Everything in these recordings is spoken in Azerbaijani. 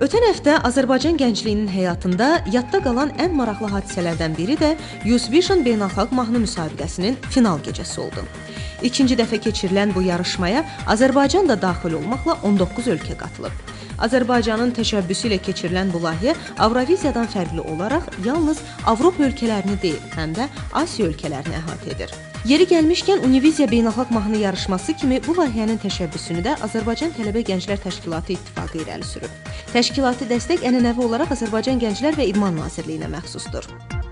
Ötən həftə Azərbaycan gəncliyinin həyatında yadda qalan ən maraqlı hadisələrdən biri də Youth Vision beynəlxalq mahnı müsabiqəsinin final gecəsi oldu. İkinci dəfə keçirilən bu yarışmaya Azərbaycan da daxil olmaqla 19 ölkə qatılıb. Azərbaycanın təşəbbüsü ilə keçirilən bu layihə Avroviziyadan fərqli olaraq yalnız Avropa ölkələrini deyil, həm də Asiya ölkələrini əhatə edir. Yeri gəlmişkən Univiziya beynəlxalq mahnı yarışması kimi bu layihənin təşəbbüsünü də Azərbaycan Tələbə Gənclər Təşkilatı İttifaqı irəli sürüb. Təşkilati dəstək ənənəvi olaraq Azərbaycan Gənclər və İdman Nazirliyinə məxsusdur.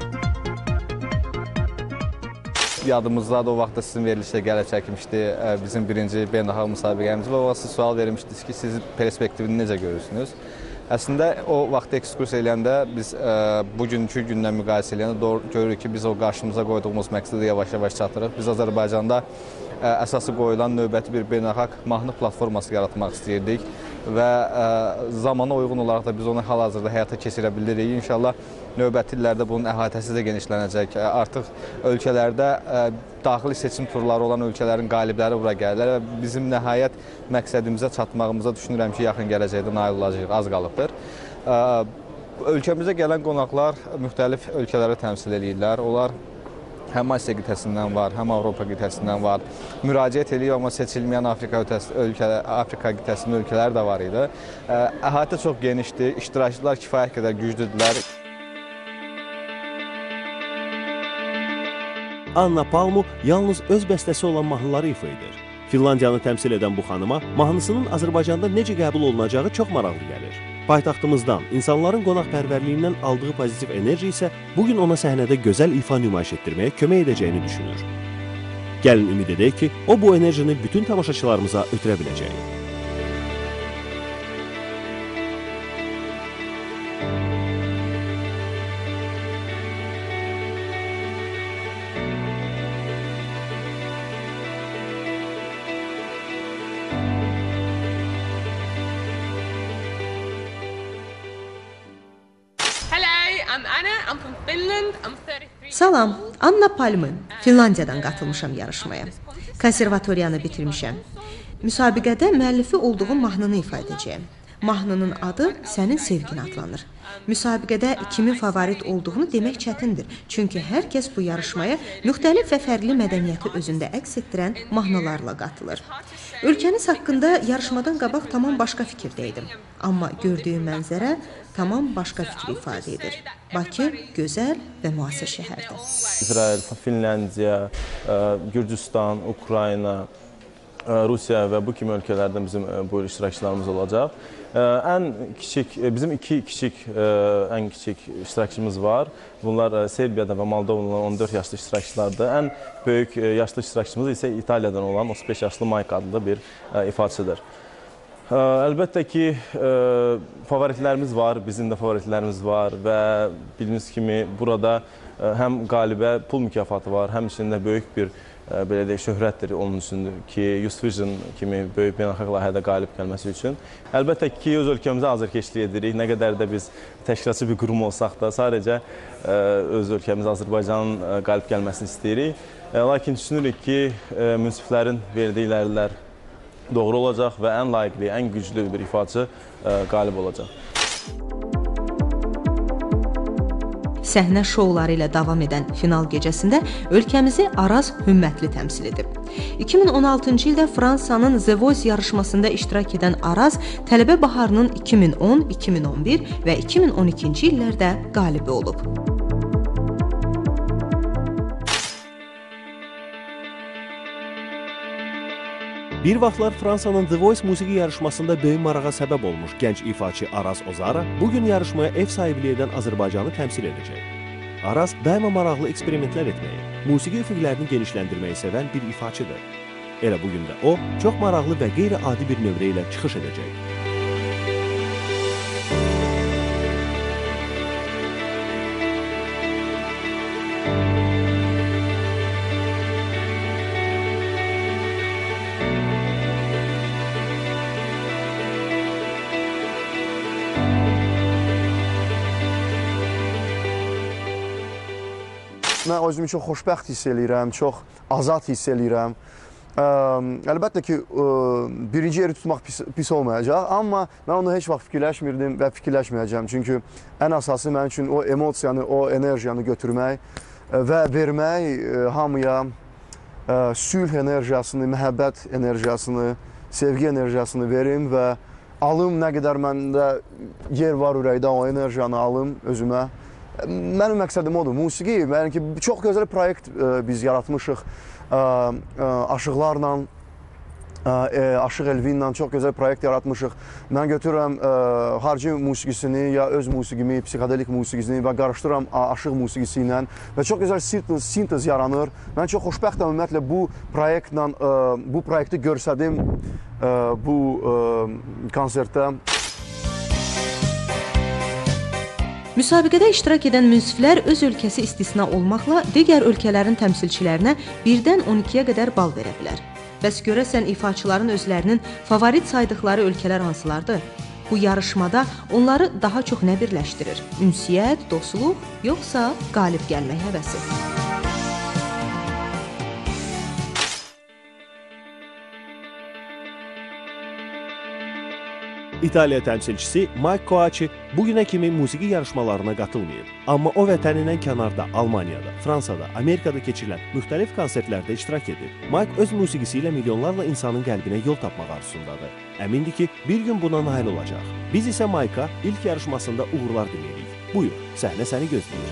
Yadımızdadır, o vaxtda sizin verilişə gəlib çəkmişdi bizim birinci beynəlxalq müsabiqəmiz və o vaxt siz sual vermişdiniz ki, siz perspektivini necə görürsünüz? Əslində, o vaxt ekskursiya eləyəndə biz bugünkü gündən müqayisə eləyəndə görürük ki, biz o qarşımıza qoyduğumuz məqsədə yavaş-yavaş çatırıq. Biz Azərbaycanda əsası qoyulan növbəti bir beynəlxalq mahnı platforması yaratmaq istəyirdik və zamana uyğun olaraq da biz onu hal-hazırda həyata keçirə bilirik. İnşallah növbəti illərdə bunun əhatəsi də genişlənəcək. Artıq ölkələrdə daxili seçim turları olan ölkələrin qalibləri bura gəlirlər və bizim nəhayət məqsədimizə çatmağımıza düşünürəm ki, yaxın gələcəkdə nail olacağıq, az qalıbdır. Ölkəmizə gələn qonaqlar müxtəlif ölkələri təmsil edirlər. Onlar həm Asiya qitəsindən var, həm Avropa qitəsindən var. Müraciət edib, amma seçilməyən Afrika qitəsinin ölkələri də var idi. Əhatə çox genişdir, iştirakçılar kifayət qədər güclüdürlər. Anna Palmu yalnız öz bəstəsi olan mahnıları ifa edir. Finlandiyanı təmsil edən bu xanıma mahnısının Azərbaycanda necə qəbul olunacağı çox maraqlı gəlir. Paytaxtımızdan, insanların qonaqpərvərliyindən aldığı pozitiv enerji isə bugün ona səhnədə gözəl ifa nümayiş etdirməyə kömək edəcəyini düşünür. Gəlin ümid edək ki, o bu enerjini bütün tamaşaçılarımıza ötürə biləcək. Salam, Anna Palmu. Finlandiyadan qatılmışam yarışmaya. Konservatoriyanı bitirmişəm. Müsabiqədə müəllifi olduğum mahnını ifa edəcəyəm. Mahnının adı Sənin Sevgin adlanır. Müsabiqədə kimin favorit olduğunu demək çətindir. Çünki hər kəs bu yarışmaya müxtəlif və fərqli mədəniyyəti özündə əks etdirən mahnılarla qatılır. Ölkəniz haqqında yarışmadan qabaq tamam başqa fikirdə idim. Amma gördüyüm mənzərə tamam başqa fikri ifadə edir. Bakı gözəl və müasir şəhərdir. İsrail, Finlandiya, Gürcüstan, Ukrayna, Rusiya və bu kimi ölkələrdən bizim bu iştirakçılarımız olacaq. Bizim iki kiçik iştirakçımız var. Bunlar Serbiyada və Moldovada olan 14 yaşlı iştirakçılardır. Ən böyük yaşlı iştirakçımız isə İtaliyadan olan 35 yaşlı Mike adlı bir ifaçıdır. Əlbəttə ki, favoritlərimiz var, bizim də favoritlərimiz var və bildiyiniz kimi burada həm qalibə pul mükafatı var, həm içində böyük bir belə deyək, şöhrətdir onun üçündür ki, Youth Vision kimi böyük beynəlxalq layihədə qalib gəlməsi üçün. Əlbəttə ki, öz ölkəmizə azərkeşlik edirik. Nə qədər də biz təşkilatçı bir qurum olsaq da, sadəcə öz ölkəmiz Azərbaycanın qalib gəlməsini istəyirik. Lakin düşünürük ki, münsiflərin verdikləri doğru olacaq və ən layiqli, ən güclü bir ifaçı qalib olacaq. Səhnə şouları ilə davam edən final gecəsində ölkəmizi Araz Hümmətli təmsil edib. 2016-cı ildə Fransanın The Voice yarışmasında iştirak edən Araz, Tələbə Baharının 2010, 2011 və 2012-ci illərdə qalibi olub. Bir vaxtlar Fransanın The Voice musiqi yarışmasında böyük marağa səbəb olmuş gənc ifaçı Araz Ozara bugün yarışmaya ev sahibliyi edən Azərbaycanı təmsil edəcək. Araz daima maraqlı eksperimentlər etməyi, musiqi üfüqlərini genişləndirməyi sevən bir ifaçıdır. Elə bugün də o, çox maraqlı və qeyri-adi bir növrə ilə çıxış edəcək. Mən özümü çox xoşbəxt hiss eləyirəm, çox azad hiss eləyirəm. əlbəttə ki, birinci yeri tutmaq pis olmayacaq, amma mən onu heç vaxt fikirləşmirdim və fikirləşməyəcəm. Çünki ən əsası mənim üçün o emosiyanı, o enerjiyanı götürmək və vermək hamıya sülh enerjiyasını, məhəbbət enerjiyasını, sevgi enerjiyasını verim və alım nə qədər məndə yer var ürəkdə, o enerjiyanı alım özümə. Mənim məqsədim odur. Musiqi, yəni ki, çox gözəl proyekt biz yaratmışıq. Aşıqlarla, Aşıq Elvinlə çox gözəl proyekt yaratmışıq. Mən götürürəm xarici musiqisini ya öz musiqimi, psixodelik musiqisini və qarışdırıram aşıq musiqisi ilə və çox gözəl sintez yaranır. Mən çox xoşbəxtəm ümumiyyətlə bu proyektlə, bu proyekti görsədim bu konsertdə. Müsabiqədə iştirak edən münsiflər öz ölkəsi istisna olmaqla digər ölkələrin təmsilçilərinə 1-dən 12-yə qədər bal verə bilər. Bəs görəsən ifaçıların özlərinin favorit saydıqları ölkələr hansılardır? Bu yarışmada onları daha çox nə birləşdirir? Ünsiyyət, dostluq, yoxsa qalib gəlmək həvəsi? İtaliya təmsilçisi Mike Coacci bugünə kimi musiqi yarışmalarına qatılmayıb. Amma o vətənindən kənarda Almaniyada, Fransada, Amerikada keçirilən müxtəlif konsertlərdə iştirak edib. Mike öz musiqisi ilə milyonlarla insanın qəlbinə yol tapmaq arzusundadır. Əmindir ki, bir gün buna nail olacaq. Biz isə Mike'a ilk yarışmasında uğurlar diləyirik. Buyur, səhnə səni gözləyir.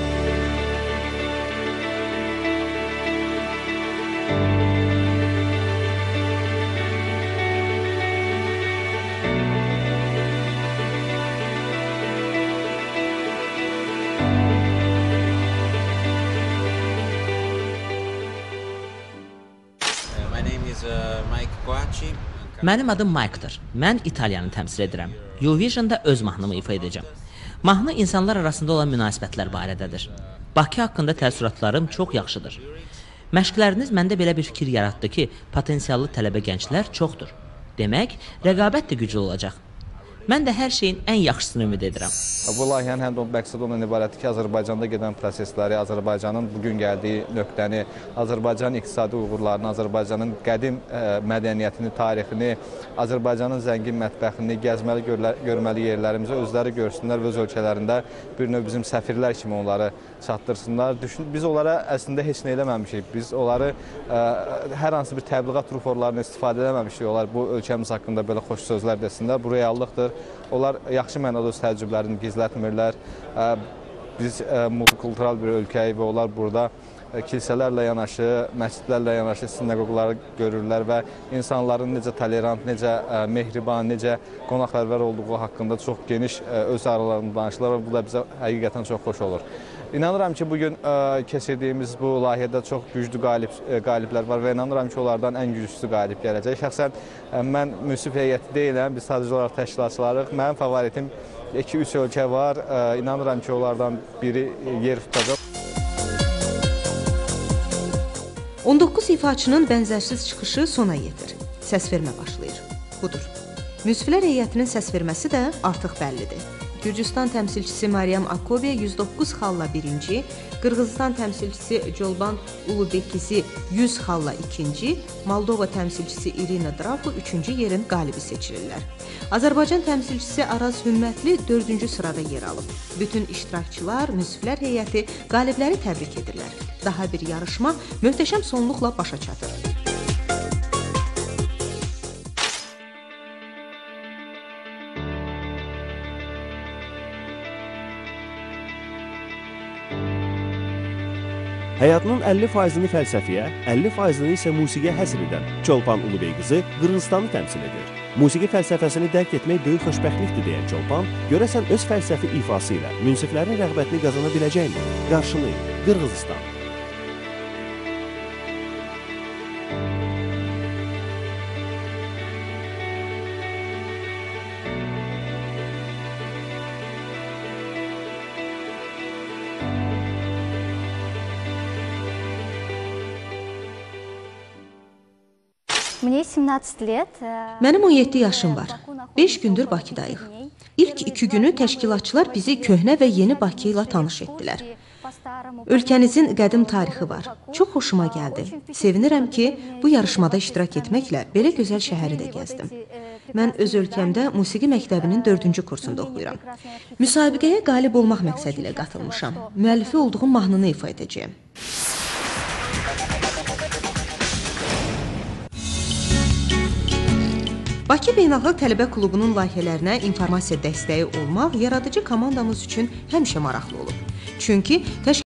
Mənim adım Mike'dır. Mən İtaliyanı təmsil edirəm. Eurovision'da öz mahnımı ifa edəcəm. Mahnı insanlar arasında olan münasibətlər barədədir. Bakı haqqında təəssüratlarım çox yaxşıdır. Məşqləriniz məndə belə bir fikir yaratdı ki, potensiallı tələbə gənclər çoxdur. Demək, rəqabət də güclü olacaq. Mən də hər şeyin ən yaxşısını ümid edirəm. Bu layihənin həm də məqsədi ondan ibarətdir ki, Azərbaycanda gedən prosesləri, Azərbaycanın bugün gəldiyi nöqtəni, Azərbaycanın iqtisadi uğurlarını, Azərbaycanın qədim mədəniyyətini, tarixini, Azərbaycanın zəngin mətbəxini, gəzməli, görməli yerlərimizi özləri görsünlər və öz ölkələrində bir növ bizim səfirlər kimi onları çatdırsınlar. Biz onlara əslində heç nə eləməmişik. Biz onları hər hansı bir təbliğat ruporlarını istifadə eləməmişik. Onlar bu ölkəmiz haqqında belə xoş sözlər desinlər. Bu reallıqdır. Onlar yaxşı mənada öz təcrübələrini gizlətmirlər. Biz multikultural bir ölkəyik və onlar burada kilsələrlə yanaşı, məscidlərlə yanaşı sinagogları görürlər və insanların necə tolerant, necə mehriban, necə qonaqpərvər olduğu haqqında çox geniş öz aralarında danışırlar və bu da bizə həqiqətən çox xoş olur. İnanıram ki, bugün keçirdiyimiz bu layihədə çox güclü qaliblər var və inanıram ki, onlardan ən güclüsü qalib gələcək. Şəxsən mən münsif heyəti deyiləm, biz sadəcə olaraq təşkilatçılarıq. Mənim favoritim 2-3 ölkə var. İnanıram ki, onlardan biri yer tutacaq. 19 ifaçının bənzərsiz çıxışı sona yetir. Səsvermə başlayır. Budur. Münsiflər heyətinin səsverməsi də artıq bəllidir. Gürcüstan təmsilçisi Maryam Akobya 109 xalla 1-ci, Qırğızistan təmsilçisi Colban Ulubekisi 100 xalla 2-ci, Moldova təmsilçisi Irina Drafu 3-cü yerin qalibi seçilirlər. Azərbaycan təmsilçisi Araz Hümmətli 4-cü sırada yer alıb. Bütün iştirakçılar, münsiflər heyəti qalibləri təbrik edirlər. Daha bir yarışma möhtəşəm sonluqla başa çatır. Həyatının 50%-ni fəlsəfiyə, 50%-ni isə musiqiyə həsr edən Çolpan Ulubey qızı Qırğızstanı təmsil edir. Musiqi fəlsəfəsini dərk etmək böyük xoşbəxtlikdir deyən Çolpan, görəsən öz fəlsəfi ifası ilə münsiflərin rəğbətini qazana biləcəkmi? Qarşılayın, Qırğızistan. Mənim 17 yaşım var. 5 gündür Bakıdayıq. İlk 2 günü təşkilatçılar bizi köhnə və yeni Bakı ilə tanış etdilər. Ölkənizin qədim tarixi var. Çox xoşuma gəldi. Sevinirəm ki, bu yarışmada iştirak etməklə belə gözəl şəhəri də gəzdim. Mən öz ölkəmdə musiqi məktəbinin 4-cü kursunda oxuyuram. Müsabiqəyə qalib olmaq məqsədi ilə qatılmışam. Müəllifi olduğum mahnını ifa edəcəyəm. Bakı Beynəlxalq Tələbə Klubunun layihələrinə informasiya dəstəyi olmaq yaradıcı komandamız üçün həmişə maraqlı olub. Çünki